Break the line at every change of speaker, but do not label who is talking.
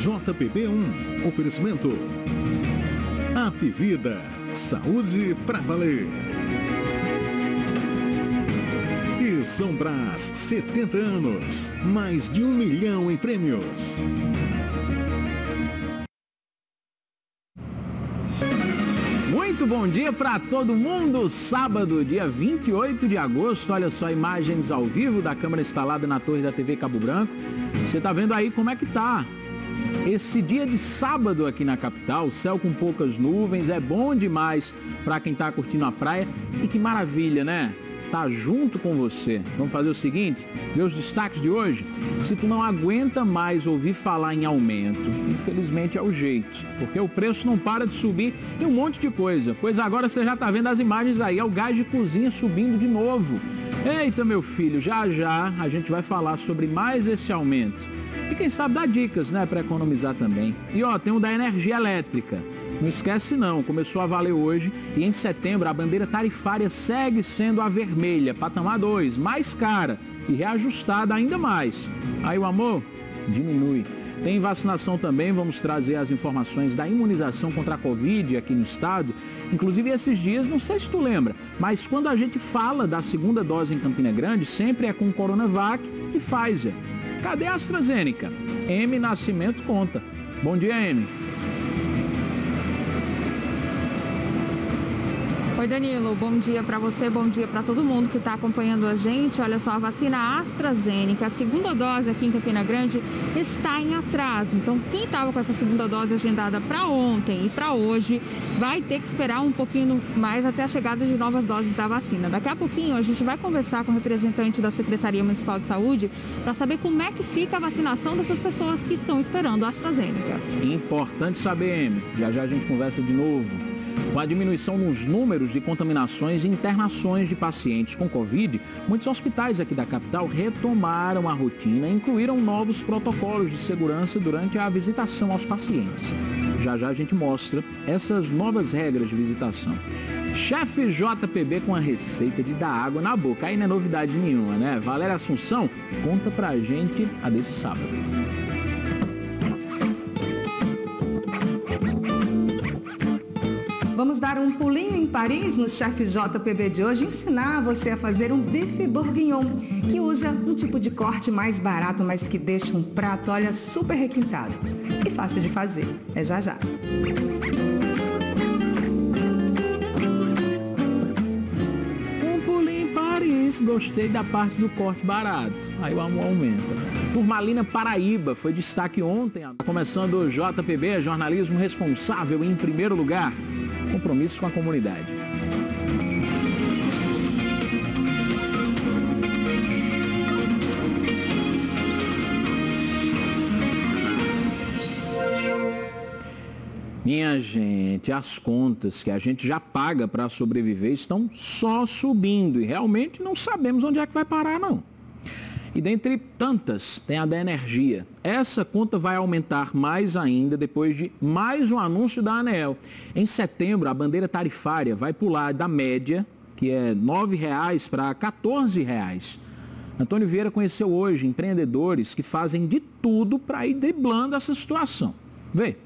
JPB1. Oferecimento Apvida, saúde pra valer. E São Brás, 70 anos, mais de 1 milhão em prêmios.
Muito bom dia para todo mundo. Sábado, dia 28 de agosto. Olha só, imagens ao vivo da câmera instalada na torre da TV Cabo Branco. Você tá vendo aí como é que tá esse dia de sábado aqui na capital. Céu com poucas nuvens, é bom demais para quem tá curtindo a praia. E que maravilha, né? Tá junto com você. Vamos fazer o seguinte, ver os destaques de hoje. Se tu não aguenta mais ouvir falar em aumento, infelizmente é o jeito, porque o preço não para de subir e um monte de coisa. Pois agora você já tá vendo as imagens aí, é o gás de cozinha subindo de novo. Eita, meu filho, já já a gente vai falar sobre mais esse aumento. E quem sabe dar dicas, né, para economizar também. E ó, tem o da energia elétrica. Não esquece não, começou a valer hoje e em setembro a bandeira tarifária segue sendo a vermelha, patamar 2, mais cara e reajustada ainda mais. Aí o amor diminui. Tem vacinação também, vamos trazer as informações da imunização contra a Covid aqui no estado. Inclusive esses dias, não sei se tu lembra, mas quando a gente fala da segunda dose em Campina Grande, sempre é com Coronavac e Pfizer. Cadê a AstraZeneca? M. Nascimento conta. Bom dia, M.
Oi, Danilo, bom dia para você, bom dia para todo mundo que está acompanhando a gente. Olha só, a vacina AstraZeneca, a segunda dose aqui em Campina Grande está em atraso. Então, quem estava com essa segunda dose agendada para ontem e para hoje vai ter que esperar um pouquinho mais até a chegada de novas doses da vacina. Daqui a pouquinho a gente vai conversar com o representante da Secretaria Municipal de Saúde para saber como é que fica a vacinação dessas pessoas que estão esperando a AstraZeneca.
Importante saber, M. Já já a gente conversa de novo. Com a diminuição nos números de contaminações e internações de pacientes com Covid, muitos hospitais aqui da capital retomaram a rotina e incluíram novos protocolos de segurança durante a visitação aos pacientes. Já já a gente mostra essas novas regras de visitação. Chefe JPB com a receita de dar água na boca. Aí não é novidade nenhuma, né? Valéria Assunção conta pra gente a desse sábado.
Vamos dar um pulinho em Paris no Chefe JPB de hoje, ensinar você a fazer um bife bourguignon, que usa um tipo de corte mais barato, mas que deixa um prato, olha, super requintado. E fácil de fazer. É já já.
Um pulinho em Paris, gostei da parte do corte barato. Aí o amor aumenta. Turmalina Paraíba foi destaque ontem. Começando o JPB, jornalismo responsável em primeiro lugar. Compromisso com a comunidade. Minha gente, as contas que a gente já paga para sobreviver estão só subindo e realmente não sabemos onde é que vai parar, não. E dentre tantas, tem a da energia. Essa conta vai aumentar mais ainda depois de mais um anúncio da ANEEL. Em setembro, a bandeira tarifária vai pular da média, que é R$ 9,00 para R$ 14,00. Antônio Vieira conheceu hoje empreendedores que fazem de tudo para ir driblando essa situação. Vê.